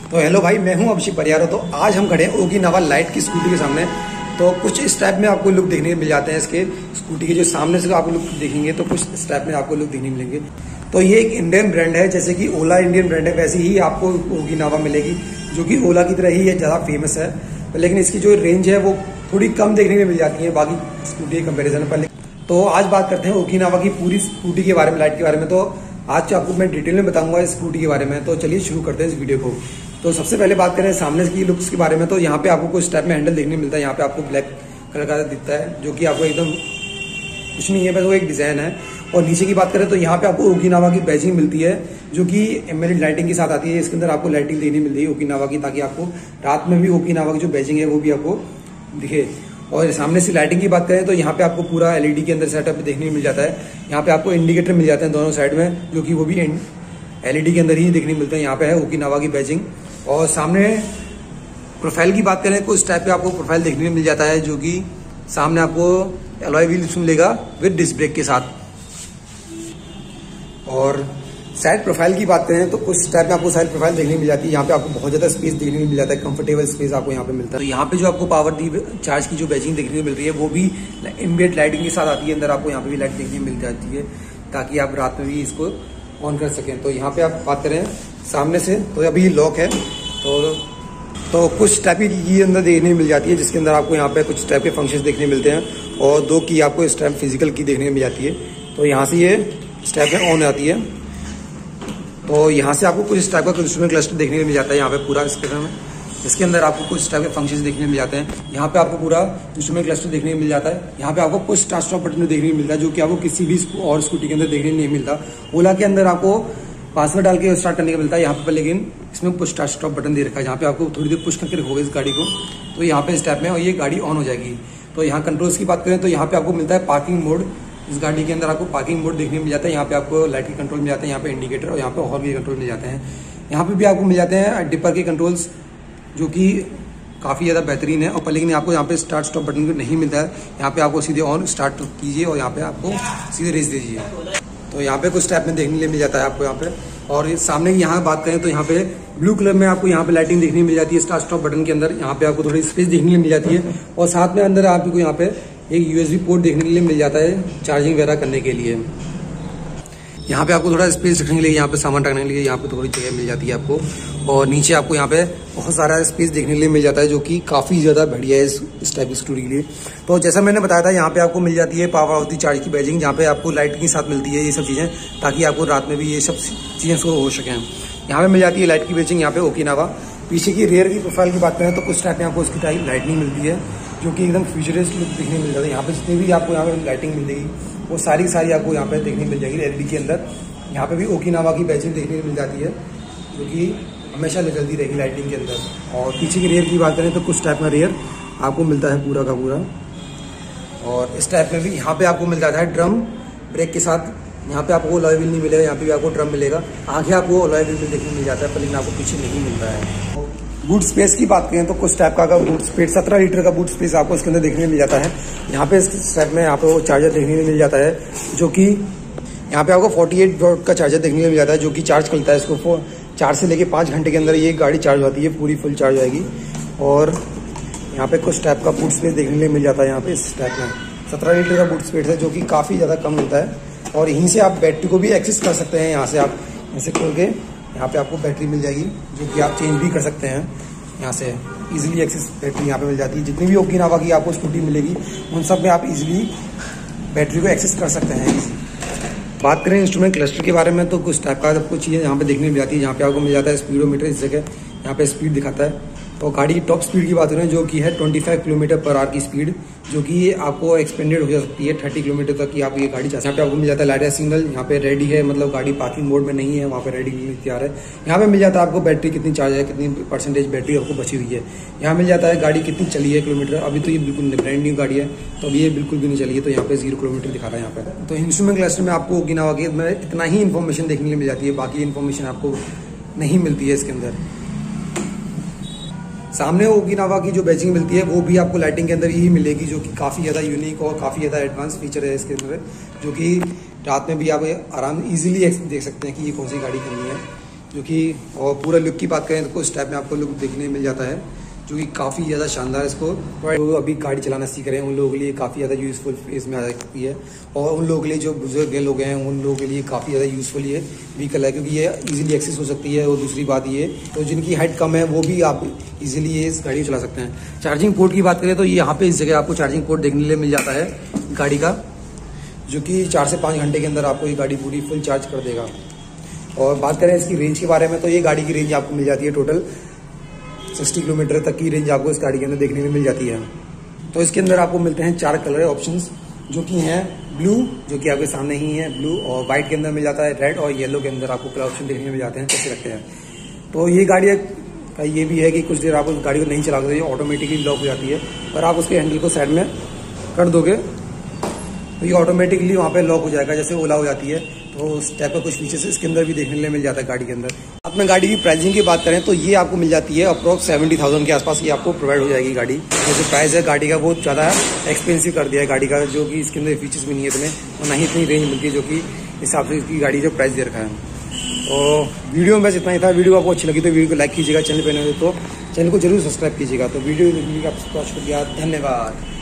तो हेलो भाई, मैं हूं अभिषेक परियारो। तो आज हम खड़े हैं ओकिनावा लाइट की स्कूटी के सामने। तो कुछ इस टाइप में आपको लुक देखने मिल जाते हैं इसके स्कूटी के। जो सामने से आपको लुक देखेंगे तो कुछ इस टाइप में आपको लुक देखने मिलेंगे। तो ये एक इंडियन ब्रांड है, जैसे कि ओला इंडियन ब्रांड है वैसे ही आपको ओकिनावा मिलेगी, जो कि ओला की तरह ही ये ज़्यादा फेमस है। लेकिन इसकी जो रेंज है वो थोड़ी कम देखने में मिल जाती है बाकी स्कूटी के कंपेरिजन पर। तो आज बात करते हैं ओकिनावा की पूरी स्कूटी के बारे में, लाइट के बारे में। तो आज आपको मैं डिटेल में बताऊंगा इस स्कूटी के बारे में। तो चलिए शुरू करते हैं इस वीडियो को। तो सबसे पहले बात करें सामने की लुक्स के बारे में। तो यहाँ पे आपको कुछ टाइप में हैंडल देखने मिलता है। यहाँ पे आपको ब्लैक कलर का दिखता है, जो कि आपको एकदम कुछ नहीं है, बस वो एक डिजाइन है। और नीचे की बात करें तो यहाँ पे आपको ओकिनावा की बैजिंग मिलती है, जो कि एम्बेडेड लाइटिंग के साथ आती है। इसके अंदर आपको लाइटिंग देखने मिलती है ओकिनावा की, ताकि आपको रात में भी ओकिनावा की जो बैजिंग है वो भी आपको दिखे। और सामने से लाइटिंग की बात करें तो यहाँ पे आपको पूरा एलईडी के अंदर सेटअप देखने को मिल जाता है। यहाँ पे आपको इंडिकेटर मिल जाते हैं दोनों साइड में, जो कि वो भी एलईडी के अंदर ही देखने मिलते हैं। यहाँ पे है ओकिनावा की बैजिंग। और सामने प्रोफाइल की बात करें तो इस टाइप पे आपको प्रोफाइल देखने को मिल जाता है, जो कि सामने आपको अलॉय व्हील्स मिलेगा विद डिस्क ब्रेक के साथ। और साइड प्रोफाइल की बात करें तो कुछ टाइप में आपको साइड प्रोफाइल देखने को मिल जाती है। यहाँ पे आपको बहुत ज्यादा स्पेस देखने को मिल जाता है, कंफर्टेबल स्पेस आपको यहाँ पे मिलता है। तो यहाँ पे जो आपको पावर दी चार्ज की जो बैजिंग देखने को मिल रही है वो भी एम्बिएंट लाइटिंग के साथ आती है। अंदर आपको यहाँ पे भी लाइट देखने को मिल जाती है, ताकि आप रात में भी इसको ऑन कर सकें। तो यहाँ पे आप बात करें सामने से तो अभी लॉक है, तो कुछ टाइप की अंदर देखने मिल जाती है, जिसके अंदर आपको यहाँ पे कुछ टाइप के फंक्शंस देखने मिलते हैं। और दो की आपको इस टाइप फिजिकल की देखने मिल जाती है। तो यहाँ से ये इस टाइप में ऑन आती है। तो यहाँ से आपको कुछ इस टाइप का इंस्ट्रूमेंट क्लस्टर देखने को मिल जाता है। यहाँ पे पूरा इसके अंदर आपको कुछ टाइप के फंक्शंस देखने मिल जाते हैं। यहाँ पे आपको पूरा इंस्ट्रूमेंट क्लस्टर देखने को मिल जाता है। यहाँ पे आपको पुश स्टार्ट स्टॉप बटन देखने को मिलता है, जो कि आपको किसी भी और स्कूटी के अंदर देखने नहीं मिलता। ओला के अंदर आपको पासवर्ड डाल के स्टार्ट करने का मिलता है यहाँ पे, लेकिन इसमें पुश स्टार्ट स्टॉप बटन दे रखा है, जहाँ पे आपको थोड़ी देर पुश करके रखोगे इस गाड़ी को तो यहाँ पे इस टाइप में और ये गाड़ी ऑन हो जाएगी। तो यहाँ कंट्रोल्स की बात करें तो यहाँ पे आपको मिलता है पार्किंग मोड। इस गाड़ी के अंदर आपको पार्किंग मोड देखने मिल जाता है। यहाँ पे आपको लाइट के कंट्रोल मिल जाते हैं, यहाँ पे इंडिकेटर और यहाँ पे हॉर्न के कंट्रोल मिल जाते हैं। यहाँ पे भी आपको मिल जाते हैं डिपर के कंट्रोल्स, जो कि काफ़ी ज़्यादा बेहतरीन है। और लेकिन आपको यहाँ पे स्टार्ट स्टॉप बटन नहीं मिलता है। यहाँ पे आपको सीधे ऑन स्टार्ट कीजिए और यहाँ पे आपको सीधे रेस दीजिए। तो यहाँ पे कुछ टाइप में देखने मिल जाता है आपको यहाँ पे। और सामने यहाँ बात करें तो यहाँ पे ब्लू कलर में आपको यहाँ पे लाइटिंग देखने मिल जाती है स्टार्ट स्टॉप बटन के अंदर। यहाँ पे आपको थोड़ी स्पेस देखने मिल जाती है। और साथ में अंदर आपको यहाँ पे एक यूएसबी पोर्ट देखने के लिए मिल जाता है चार्जिंग वगैरह करने के लिए। यहाँ पे आपको थोड़ा स्पेस रखने के लिए, यहाँ पे सामान रखने के लिए यहाँ पे थोड़ी जगह मिल जाती है आपको। और नीचे आपको यहाँ पे बहुत सारा स्पेस देखने के लिए मिल जाता है, जो कि काफ़ी ज़्यादा बढ़िया है इस टाइप की स्कूटी के लिए। तो जैसा मैंने बताया था, यहाँ पे आपको मिल जाती है पावर ऑफ द चार्ज की बैजिंग, जहाँ पे आपको लाइट के साथ मिलती है ये सब चीज़ें, ताकि आपको रात में भी ये सब चीज़ें हो सकें। यहाँ पे मिल जाती है लाइट की बैजिंग यहाँ पे ओकिनावा। पीछे की रेयर की प्रोफाइल की बात करें तो कुछ टाइप में आपको इसकी टाइप लाइटिंग मिलती है, जो कि एकदम फ्यूचरिस्ट लुक देखने मिल जाता है। यहाँ पे जितनी भी आपको यहाँ पे लाइटिंग मिलेगी वो सारी आपको यहाँ पे देखने मिल जाएगी एलईडी के अंदर। यहाँ पे भी ओकिनावा की बैजिंग देखने को मिल जाती है, जो कि हमेशा निकलती रहेगी लाइटिंग के अंदर। और पीछे की रेयर की बात करें तो कुछ टाइप का रेयर आपको मिलता है पूरा का पूरा। और इस टाइप में भी यहाँ पे आपको मिल जाता है ड्रम ब्रेक के साथ। यहाँ पे आपको अलॉय व्हील नहीं मिलेगा, यहाँ पे भी आपको ड्रम मिलेगा। आगे आपको अलॉय व्हील में देखने मिल जाता है, लेकिन आपको पीछे नहीं मिलता है। बूट स्पेस की बात करें तो कुछ टाइप का बूट स्पेस 17 लीटर का बूट स्पेस आपको इसके अंदर देखने मिल जाता है। यहाँ पे इस टाइप में आपको वो चार्जर देखने को मिल जाता है, जो कि यहाँ पे आपको 48 वोल्ट का चार्जर देखने को मिल जाता है, जो कि चार्ज करता है इसको 4 से लेके 5 घंटे के अंदर ये गाड़ी चार्ज होती है, पूरी फुल चार्ज आएगी। और यहाँ पे कुछ टाइप का बूट स्पेस देखने को मिल जाता है। यहाँ पे इस टाइप में 17 लीटर का बूट स्पेस है, जो कि काफ़ी ज़्यादा कम मिलता है। और यहीं से आप बैटरी को भी एक्सेस कर सकते हैं। यहाँ से आप ऐसे खोल के यहाँ पे आपको बैटरी मिल जाएगी, जो कि आप चेंज भी कर सकते हैं। यहाँ से इजीली एक्सेस बैटरी यहाँ पे मिल जाती है। जितनी भी ओकिनावा की आपको स्कूटी मिलेगी उन सब में आप इजीली बैटरी को एक्सेस कर सकते हैं। बात करें इंस्ट्रूमेंट क्लस्टर के बारे में तो कुछ टाइप का आपको चीज़ें यहाँ पे देखने मिल जाती है। यहाँ पे आपको मिल जाता है स्पीडोमीटर, इस जगह यहाँ पे स्पीड दिखाता है। तो गाड़ी की टॉप स्पीड की बात करें, जो कि है 25 किलोमीटर पर आवर की स्पीड, जो कि आपको एक्सपेंडेड हो जा सकती है 30 किलोमीटर तक की आप ये गाड़ी चला सकते हैं। यहाँ पे आपको मिल जाता है लाइट सिग्नल, यहाँ पे रेडी है, मतलब गाड़ी पार्किंग मोड में नहीं है, वहाँ पे रेडी तैयार है। यहाँ पे मिल जाता है आपको बैटरी कितनी चार्ज है, कितनी परसेंटेज बैटरी आपको बची हुई है। यहाँ मिल जाता है गाड़ी कितनी चली है किलोमीटर। अभी तो ये बिल्कुल ब्रांड न्यू गाड़ी है, तो अभी ये बिल्कुल भी नहीं चली है, तो यहाँ पे 0 किलोमीटर दिखा रहा है यहाँ पे। तो इंस्ट्रूमेंट क्लस्टर में आपको ओकिनावा के इतना ही इन्फॉर्मेशन देखने को मिल जाती है, बाकी इन्फॉर्मेशन आपको नहीं मिलती है इसके अंदर। सामने ओकिनावा की जो बैजिंग मिलती है वो भी आपको लाइटिंग के अंदर ही मिलेगी, जो कि काफ़ी ज़्यादा यूनिक और काफ़ी ज़्यादा एडवांस फीचर है इसके अंदर, जो कि रात में भी आप आराम इजीली देख सकते हैं कि ये कौन सी गाड़ी करनी है। जो कि और पूरा लुक की बात करें तो इस टाइप में आपको लुक देखने मिल जाता है, जो कि काफ़ी ज़्यादा शानदार है। इसको तो अभी गाड़ी चलाना सीख रहे हैं उन लोगों के लिए काफ़ी ज़्यादा यूज़फुल फेज में आ सकती है, और उन लोगों के लिए जो बुजुर्ग लोग हैं उन लोगों के लिए काफ़ी ज़्यादा यूज़फुल ये व्हीकल है, क्योंकि ये इजीली एक्सेस हो सकती है। और दूसरी बात ये तो जिनकी हाइट कम है वो भी आप इजीली ये इस गाड़ी को चला सकते हैं। चार्जिंग पोर्ट की बात करें तो यहाँ पे इस जगह आपको चार्जिंग पोर्ट देखने के लिए मिल जाता है गाड़ी का, जो कि 4 से 5 घंटे के अंदर आपको ये गाड़ी पूरी फुल चार्ज कर देगा। और बात करें इसकी रेंज के बारे में तो ये गाड़ी की रेंज आपको मिल जाती है टोटल 60 किलोमीटर तक की रेंज आपको इस गाड़ी के अंदर देखने में मिल जाती है। तो इसके अंदर आपको मिलते हैं 4 कलर ऑप्शंस, जो कि हैं ब्लू, जो कि आपके सामने ही है ब्लू, और वाइट के अंदर मिल जाता है रेड, और येलो के अंदर आपको कलर ऑप्शन देखने में मिल जाते हैं, कैसे रखते हैं। तो ये गाड़ी का ये भी है कि कुछ देर आप उस गाड़ी को नहीं चला सकते, ऑटोमेटिकली लॉक हो जाती है। पर आप उसके हैंडल को साइड में कर दोगे तो ये ऑटोमेटिकली वहाँ पे लॉक हो जाएगा, जैसे ओला हो जाती है। तो उस टाइप का कुछ फीचर्स इसके अंदर भी देखने के लिए मिल जाता है गाड़ी के अंदर। अब मैं गाड़ी की प्राइसिंग की बात करें तो ये आपको मिल जाती है अप्रॉक्स 70,000 के आसपास ये आपको प्रोवाइड हो जाएगी गाड़ी। जैसे प्राइस है गाड़ी का बहुत ज़्यादा एक्सपेंसिव कर दिया है गाड़ी का, जो कि इसके अंदर फीचर्स भी नहीं है इतने, और ना ही इतनी रेंज मिलती है जो कि हिसाब से इसकी गाड़ी जो प्राइस दे रखा है। तो वीडियो में बस इतना ही था। वीडियो आपको अच्छी लगी तो वीडियो को लाइक कीजिएगा, चैनल पर नए हो तो चैनल को जरूर सब्सक्राइब कीजिएगा। तो वीडियो देखने का आपका शुक्रिया, धन्यवाद।